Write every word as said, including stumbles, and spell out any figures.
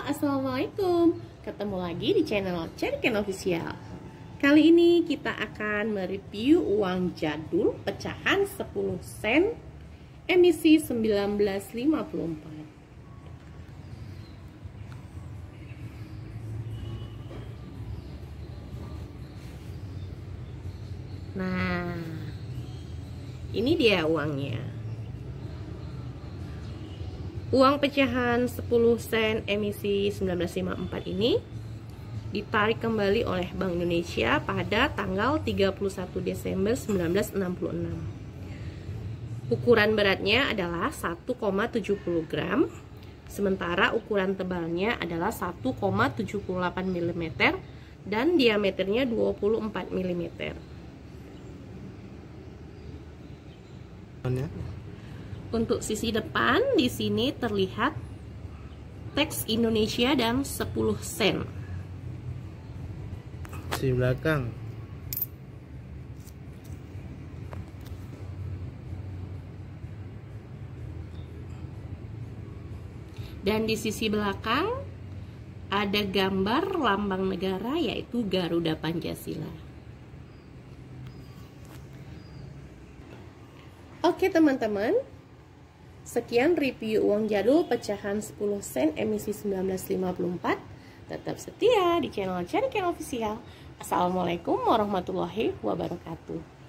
Assalamualaikum. Ketemu lagi di channel Cherry Can Official. Kali ini kita akan mereview uang jadul pecahan sepuluh sen emisi seribu sembilan ratus lima puluh empat. Nah, ini dia uangnya. Uang pecahan sepuluh sen emisi seribu sembilan ratus lima puluh empat ini ditarik kembali oleh Bank Indonesia pada tanggal tiga puluh satu Desember seribu sembilan ratus enam puluh enam. Ukuran beratnya adalah satu koma tujuh nol gram, sementara ukuran tebalnya adalah satu koma tujuh delapan milimeter dan diameternya dua puluh empat milimeter. Untuk sisi depan di sini terlihat teks Indonesia dan sepuluh sen. Sisi belakang. Dan di sisi belakang ada gambar lambang negara yaitu Garuda Pancasila. Oke teman-teman, sekian review uang jadul pecahan sepuluh sen emisi seribu sembilan ratus lima puluh empat. Tetap setia di channel Cherry Can Official. Assalamualaikum warahmatullahi wabarakatuh.